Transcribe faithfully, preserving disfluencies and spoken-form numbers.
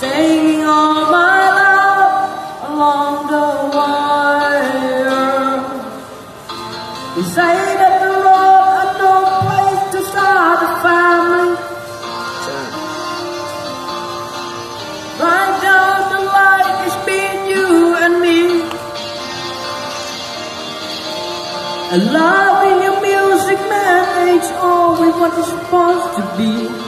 Staying all my love along the wire. They say that the road had no place to start a family. Right down the line it's been you and me. And loving your music, man, ain't always what it's supposed to be.